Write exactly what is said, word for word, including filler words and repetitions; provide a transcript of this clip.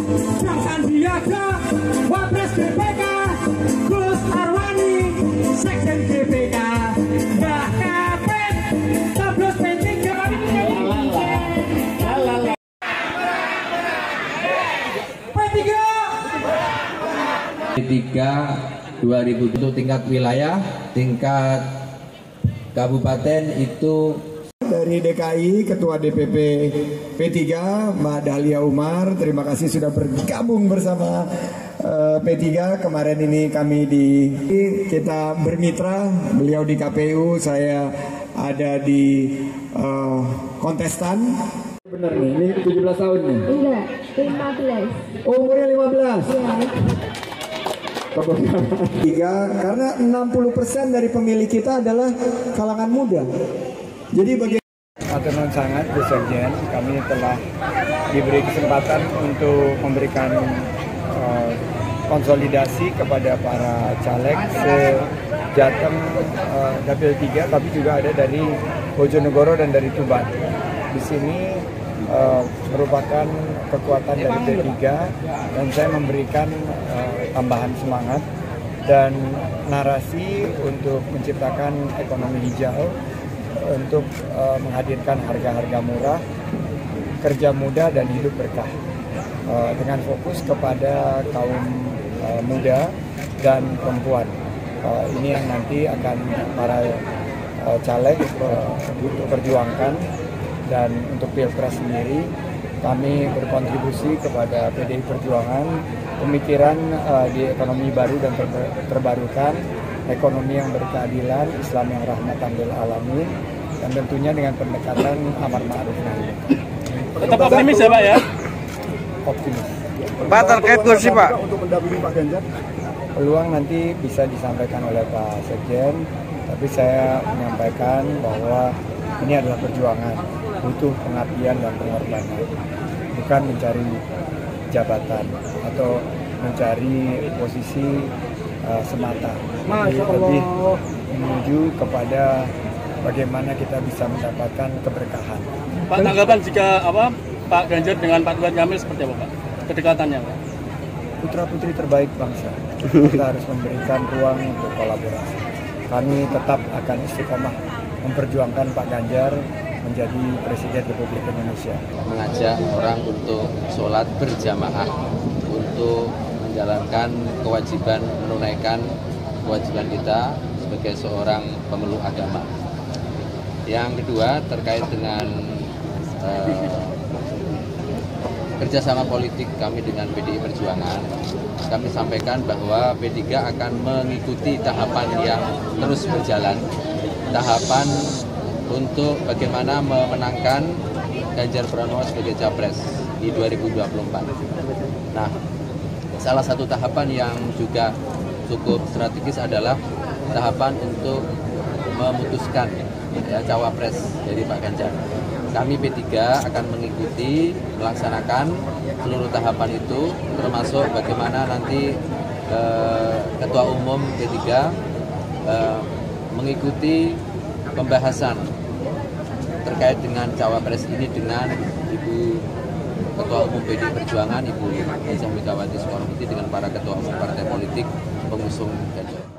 Bang Sandiaga, Wapres G P K, Gus Arwani, Sekjen G P K, Mbah Kapit, Tablos P tiga. P tiga P tiga dua ribu untuk tingkat wilayah, tingkat kabupaten itu dari D K I, Ketua D P P P tiga, Mbak Dahlia Umar, terima kasih sudah bergabung bersama uh, P tiga. Kemarin ini kami di kita bermitra, beliau di K P U, saya ada di uh, kontestan. Benar nih, ini tujuh belas tahun nih? Enggak, lima belas. Oh, umurnya lima belas? Iya. Tiga, karena enam puluh persen dari pemilih kita adalah kalangan muda. Jadi bagaimana? Matur nuwun sangat Bu Sekjen, kami telah diberi kesempatan untuk memberikan uh, konsolidasi kepada para caleg se-Jateng uh, Dapil tiga, tapi juga ada dari Bojonegoro dan dari Tuban. Di sini uh, merupakan kekuatan dari P tiga dan saya memberikan uh, tambahan semangat dan narasi untuk menciptakan ekonomi hijau, untuk uh, menghadirkan harga-harga murah, kerja mudah dan hidup berkah, uh, dengan fokus kepada kaum uh, muda dan perempuan. Uh, ini yang nanti akan para uh, caleg uh, perjuangkan, dan untuk Pilpres sendiri kami berkontribusi kepada P D I Perjuangan, pemikiran uh, di ekonomi baru dan ter terbarukan, ekonomi yang berkeadilan, Islam yang rahmatan lil alamin, dan tentunya dengan pendekatan amar ma'ruf nahi munkar. Tetap optimis ya Pak ya? Optimis. Pak, terkait kursi Pak untuk mendampingi Pak Ganjar? Peluang nanti bisa disampaikan oleh Pak Sekjen, tapi saya menyampaikan bahwa ini adalah perjuangan, butuh pengabdian dan pengorbanan, bukan mencari jabatan atau mencari posisi uh, semata, tapi lebih menuju kepada bagaimana kita bisa mendapatkan keberkahan. Pak, tanggapan jika apa Pak Ganjar dengan Pak Ridwan Kamil seperti apa Pak? Kedekatannya Pak? Putra-putri terbaik bangsa, kita harus memberikan ruang untuk kolaborasi. Kami tetap akan istiqomah memperjuangkan Pak Ganjar menjadi Presiden Republik Indonesia. Mengajak orang untuk sholat berjamaah, untuk menjalankan kewajiban, menunaikan kewajiban kita sebagai seorang pemeluk agama. Yang kedua, terkait dengan eh, kerjasama politik kami dengan P D I Perjuangan, kami sampaikan bahwa P tiga akan mengikuti tahapan yang terus berjalan, tahapan untuk bagaimana memenangkan Ganjar Pranowo sebagai Capres di dua ribu dua puluh empat. Nah, salah satu tahapan yang juga cukup strategis adalah tahapan untuk memutuskan ya, cawapres dari Pak Ganjar. Kami P tiga akan mengikuti, melaksanakan seluruh tahapan itu, termasuk bagaimana nanti eh, Ketua Umum P tiga eh, mengikuti pembahasan terkait dengan cawapres ini dengan Ibu Ketua Umum P D I Perjuangan, Ibu Megawati Soekarno Putri, dengan para ketua umum partai politik pengusung Ganjar.